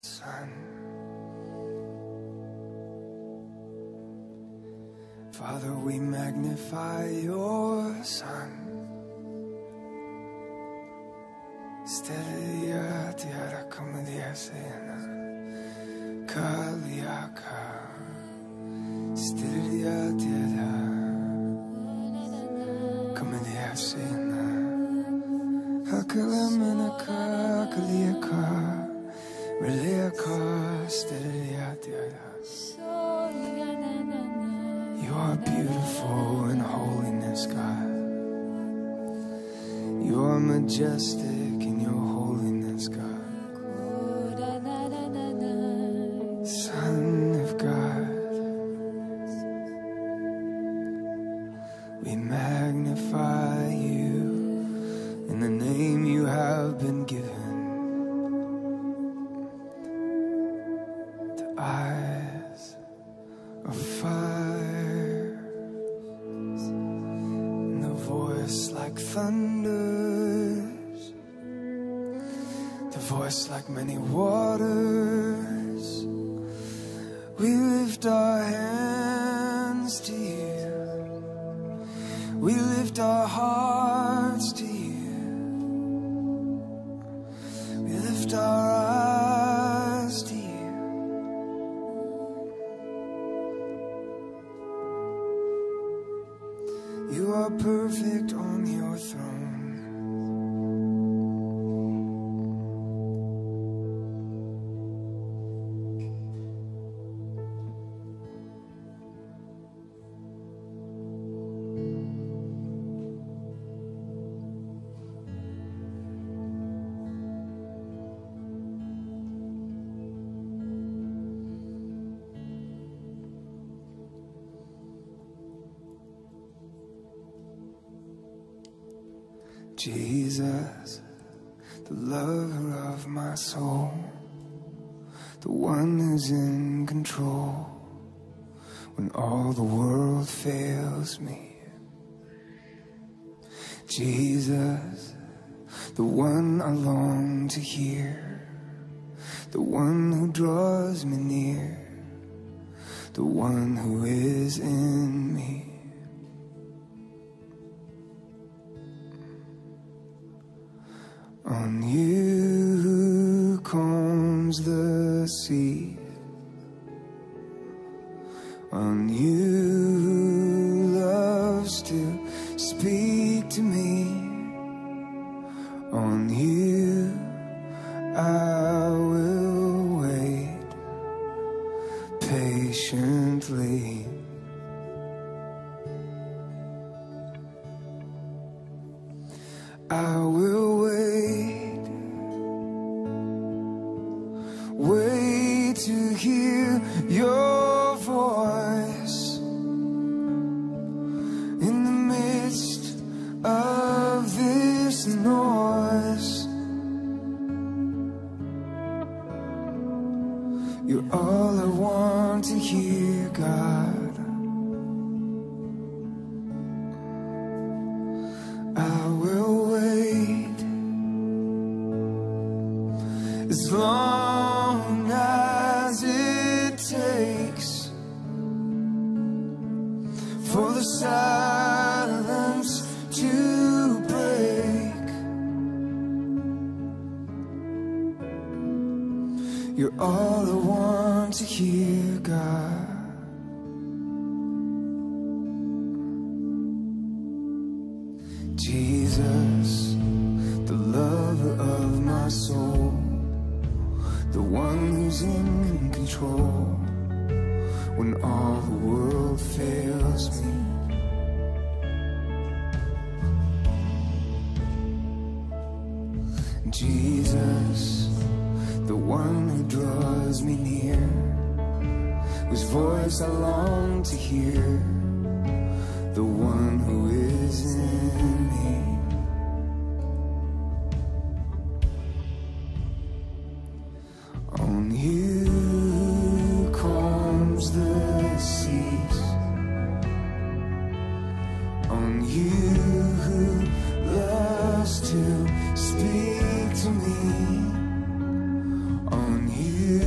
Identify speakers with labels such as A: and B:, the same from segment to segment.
A: Son, Father, we magnify your Son. Stelia tiara kamadia sena kaliaka. Stelia tiara kamadia sena hakalamanaka kaliaka. You are beautiful in holiness, God. You are majestic in your holiness, God. Son of God, we magnify you in the name you have been given. Eyes of fire, and a voice like thunders, the voice like many waters. We lift our hands to you, we lift our hearts to you, we lift our eyes to you. You are perfect on your throne. Jesus, the lover of my soul, the one who's in control when all the world fails me. Jesus, the one I long to hear, the one who draws me near, the one who is in me. On you comes the sea, on you loves to speak to me, on you I will wait patiently. I will wait to hear your voice in the midst of this noise. You're all I want to hear, God. I will wait as long as it takes for the silence to break. You're all I want to hear, God. Jesus, the lover of my soul, the one who's in control when all the world fails me. Jesus, the one who draws me near, whose voice I long to hear, the one who is in me. On you comes the seas, on you who loves to speak to me, on you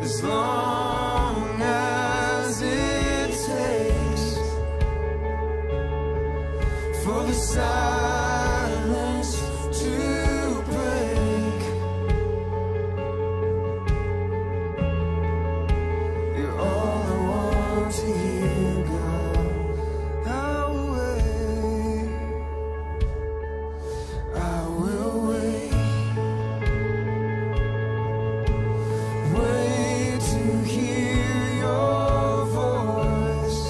A: as long as it takes for the silence to break. You're all I want to hear, God. I will wait. I will wait. Wait to hear your voice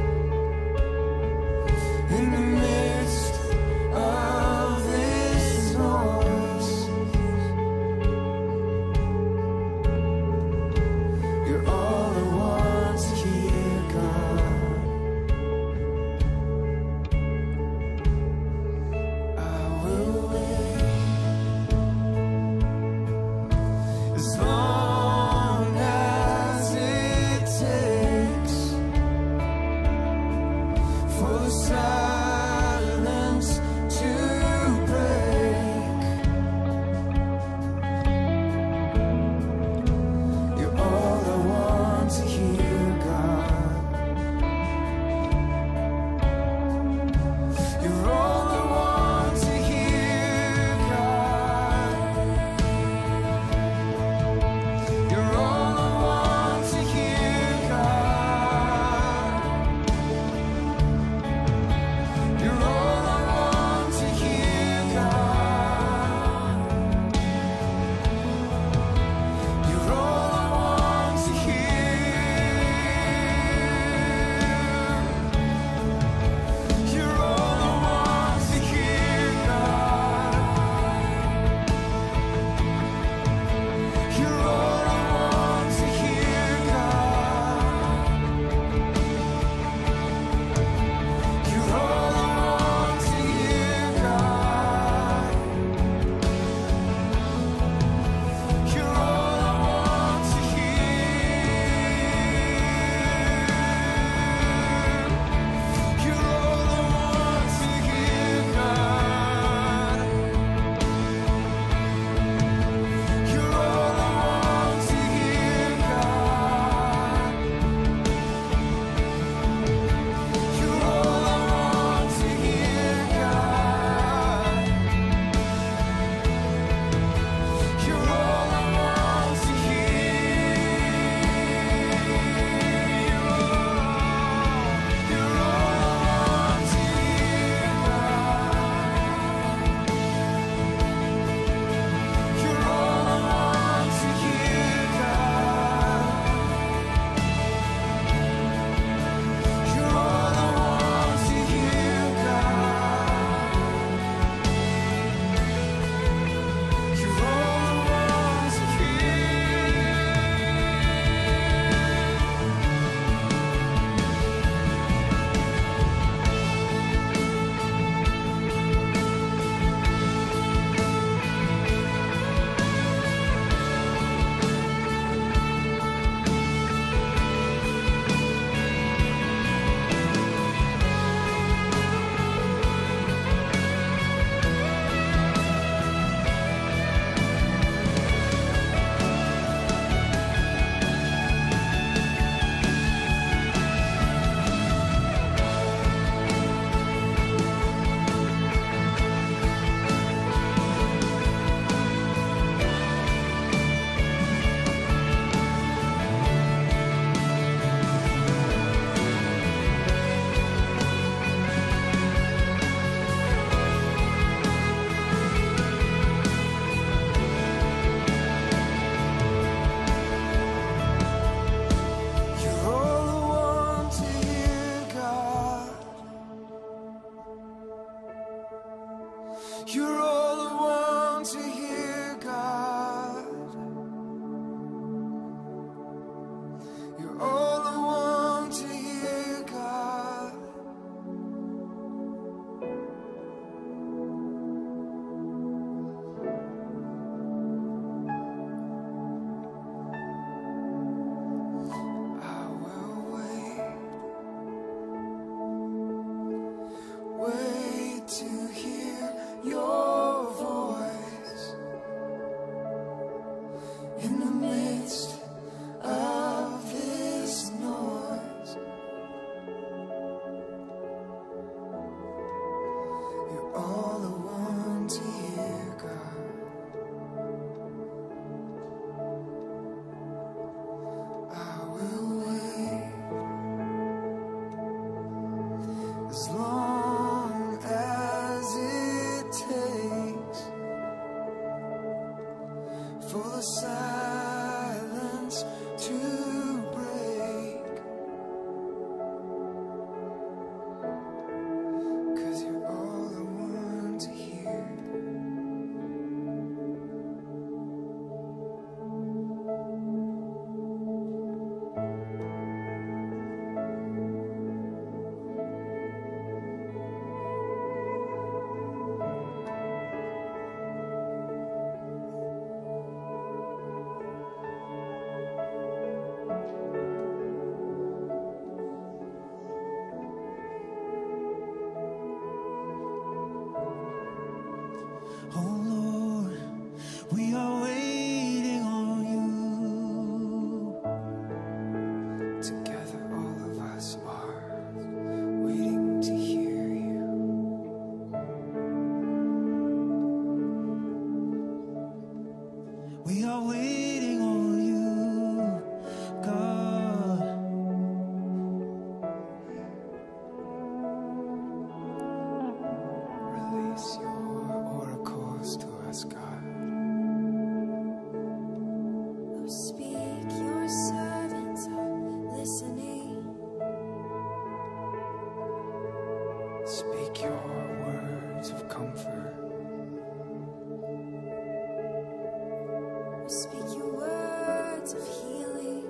A: in the midst of this noise. You're all I want to hear, God. I will wait as long as it takes for the silence to break. You're all I want to hear, God. You're all I want to hear, God. You're all I want to hear, God. You're all I want to hear, God. You're all I want to hear. You're all I want to hear, God. You're all I want to hear, God. You're all I want to hear, God. You're all I want to hear. You're all I want to hear, God. You're all I want to hear, God. You're all I want to hear, God. You're all I want to hear. You're all I want to hear, God. You're all I want to hear, God. You're all I want to hear, God. You're all I want to You're all I want to hear, God. You're all I want to hear, God. You're all I want to hear, God. I will wait. Wait to hear your voice in the midst of for the silence to break. 'Cause you're all I want to hear. Oh Lord, we are waiting on you. Together all of us are waiting to hear you. We are waiting on you, God. Release your oracles to us, God.
B: Oh, speak, your servants are listening.
A: Speak your words of comfort.
B: Oh, speak your words of healing.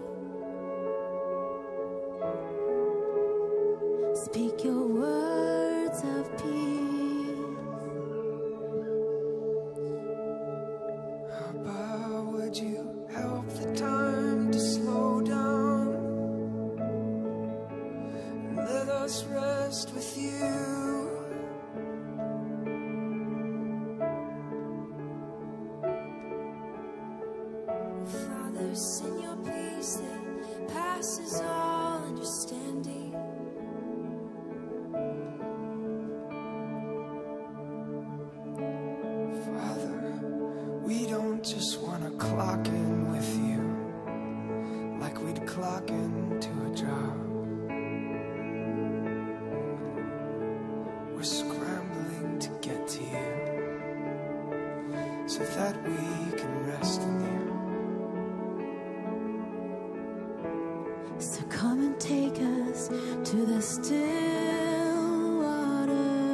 B: Speak your words of peace.
A: How about would you help the time to slow down and let us rest with you?
B: Father, send your peace that passes all understanding.
A: Father, we don't just want to clock in with you like we'd clock into a job. We're scrambling to get to you so that we can rest in you.
B: So come and take us to the still water.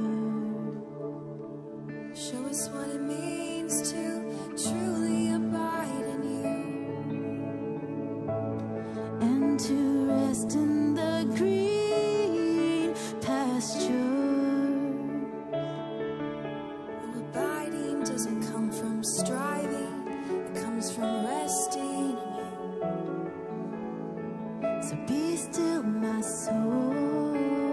B: Show us what it means to truly abide in you and to rest in the green pasture. Oh, abiding doesn't come from striving, it comes from resting in you. So be still, my soul.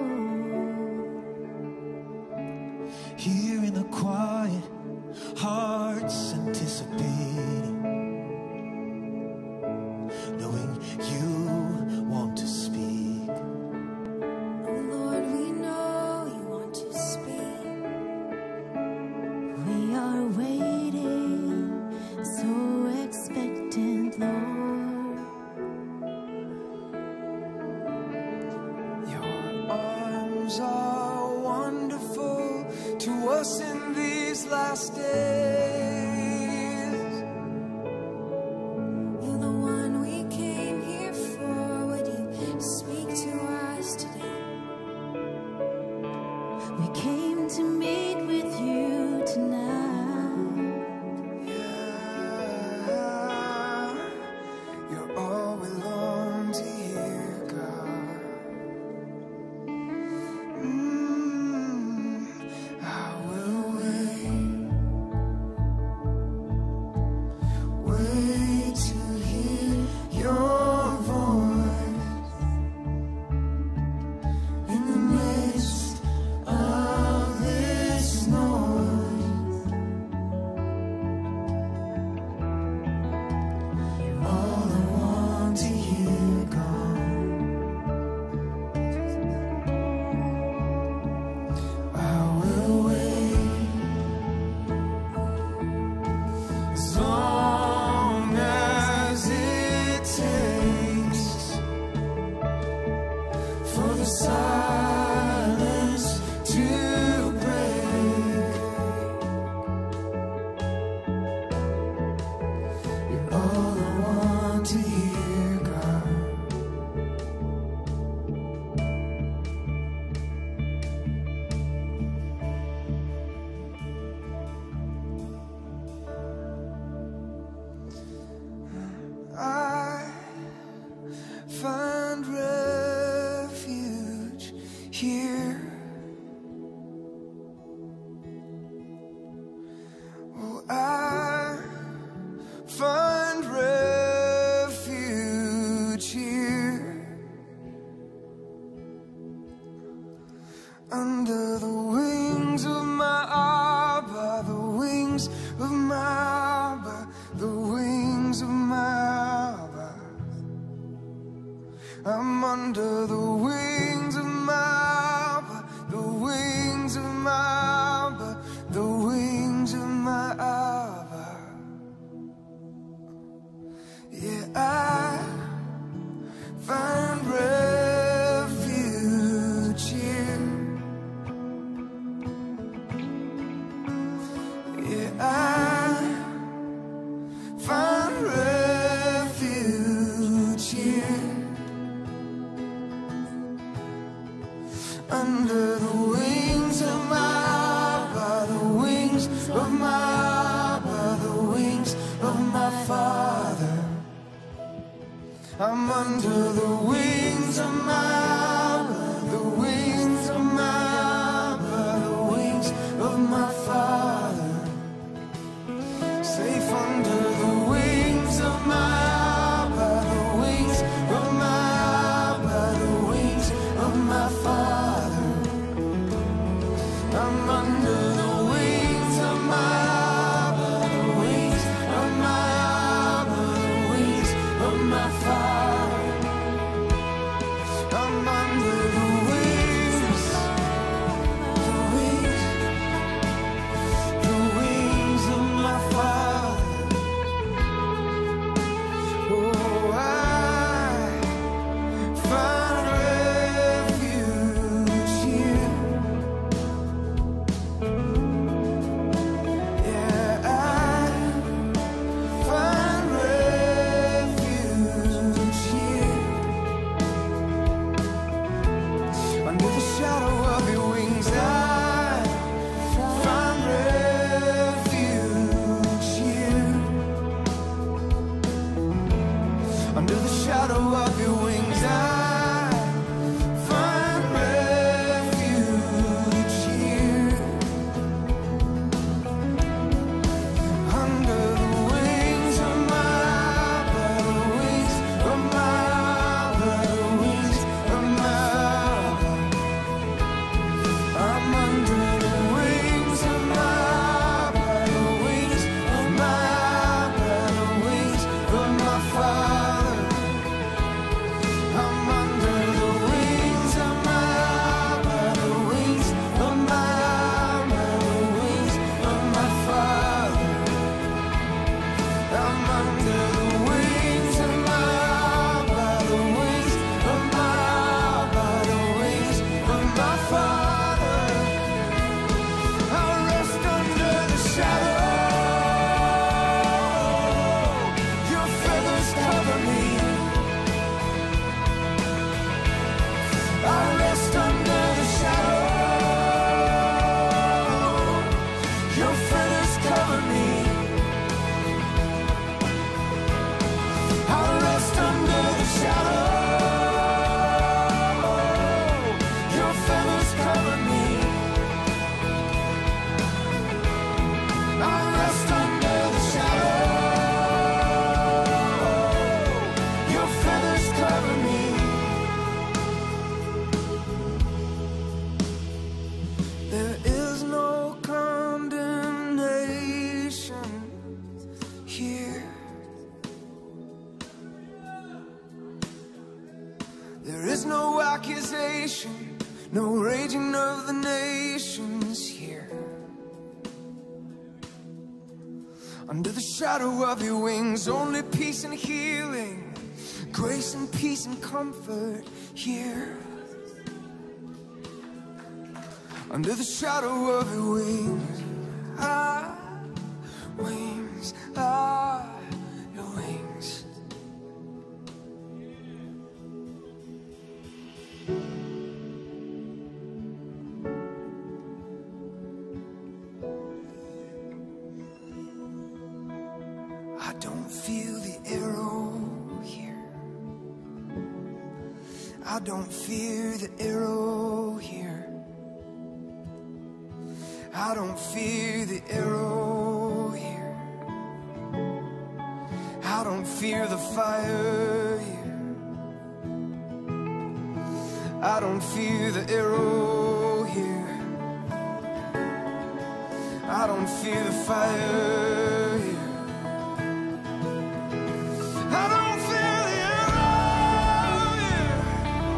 A: Here in the quiet, hearts anticipating, knowing you want to speak. under the wings of my, the wings of my, the wings of my Abba. Yeah, I find refuge here. Yeah, I find refuge here. Under the wings of my, by the wings of my, by the wings of my Father. I'm under the wings of my, by the wings of my, by the wings of my Father. Safe under the wings of my, by the wings of my, by the wings of my Father. I'm under the wings of my, by the wings of my, by the wings of my Father. I'm under the wings, the wings of my Father. Oh, I find refuge here. Yeah, I find refuge here. Under the shadow of your wings, I find refuge here. Under the shadow of your wings, I find refuge here. Under the wings of my, by the wings of my, by the wings of my, I'm under the wings of my, by the wings of my, by the wings of my Father. I'm under the wings of my, by the wings of my, by the wings of my Father. I'm under the wings of my, by the wings of my, by the wings of my Father. I'll rest under the shadow. Your feathers cover me. I'll rest under the shadow. Your feathers cover me. I'll rest under the shadow. Your feathers cover me. I'll rest under the shadow. Your feathers cover me. There is no condemnation here. There is no accusation, no raging of the nations here. Under the shadow of your wings, only peace and healing, grace and peace and comfort here. Under the shadow of your wings, wings, your wings. I don't feel the arrow here. I don't fear the arrow here. I don't fear the arrow here. I don't fear the fire here. I don't fear the arrow here. I don't fear the fire here. I don't fear the arrow here.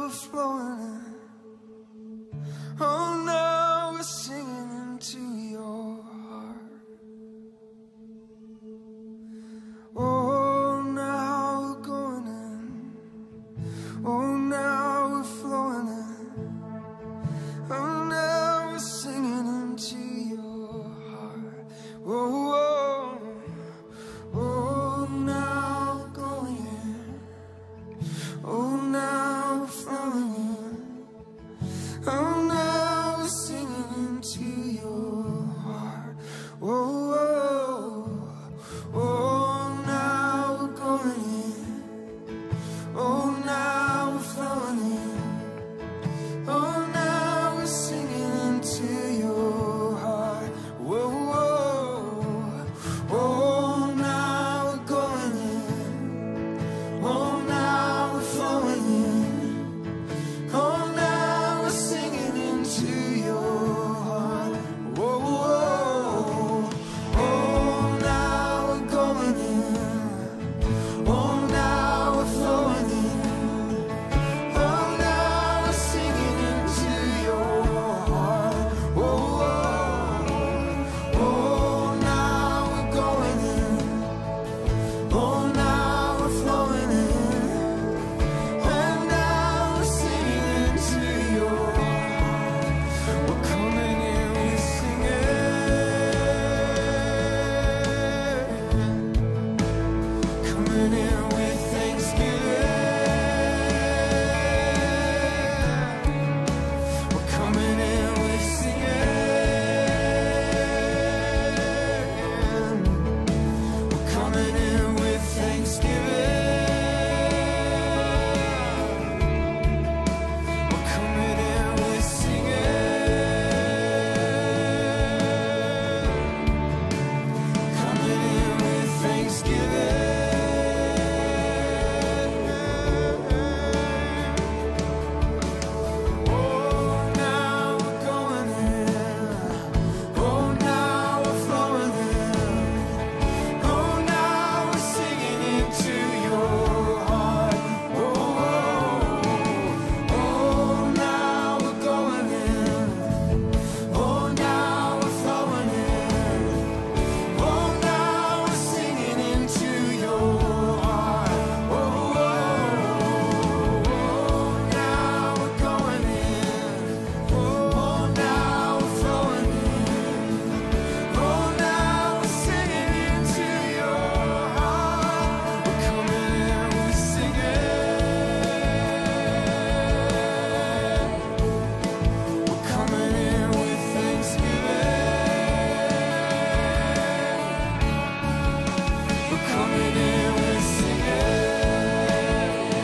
A: we're flowing in. Oh, now we're singing into your heart. Oh, now we're going in. Oh, now we're flowing in. Oh, now we're singing into your heart. Oh, oh, oh, now we're going in. Oh, now we're flowing in. Oh, now we're singing into your heart. Oh, oh, oh, now we're going in. Oh, now we're flowing in. Oh, now we're singing into your heart. Whoa, whoa, oh, now we're going in. Oh, now we're flowing in. Oh, now we're singing into your heart. Whoa, whoa, oh, now we're going in. Oh, now we're flowing in. Oh, now we're singing into your heart. Whoa, whoa, oh, now we're going in. Oh, now we're flowing in. And now we're singing into your heart. We're coming in, we're singing. Coming in with thanksgiving. We're coming in with singing. We're coming in with thanksgiving. We're coming in with singing. Coming in with thanksgiving. Oh, now we're going in. Oh, now we're flowing in. Oh, now we're singing into your heart. Oh, oh, oh, now we're going in. Oh, now we're flowing in. Oh, now we're singing into your heart. Oh, oh, oh, now we're going in. Oh, now we're flowing in. Oh, now we're singing into your heart. We're coming in with singing. We're coming in with thanksgiving. We're coming in with singing.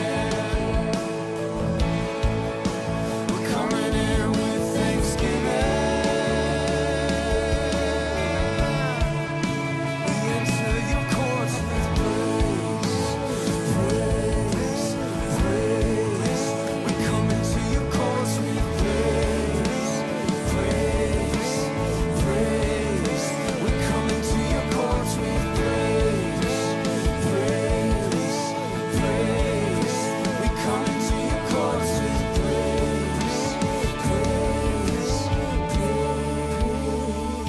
A: We're coming in with thanksgiving. We enter your courts with praise, praise, praise. We come into your courts with praise, praise, praise. We come into your courts with praise, praise, praise. We come into your courts with praise, praise, praise.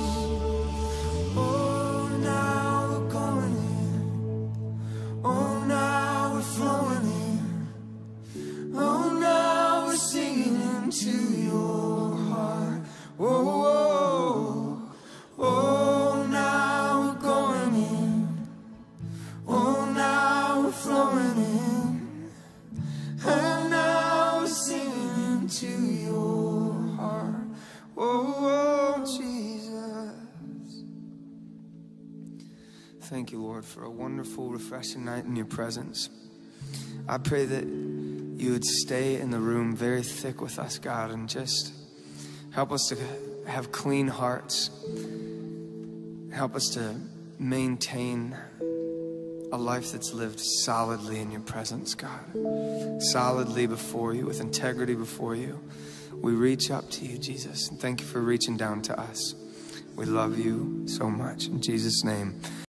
A: Oh, now we're going in. Oh, now we're flowing in. Oh, now we're singing into your heart. Whoa, whoa, oh, now we're going in. Oh, now we're flowing in. And now we're singing into your heart. Whoa, whoa, Jesus. Thank you, Lord, for a wonderful, refreshing night in your presence. I pray that you would stay in the room very thick with us, God, and just help us to have clean hearts. Help us to maintain a life that's lived solidly in your presence, God. Solidly before you, with integrity before you. We reach up to you, Jesus, and thank you for reaching down to us. We love you so much. In Jesus' name.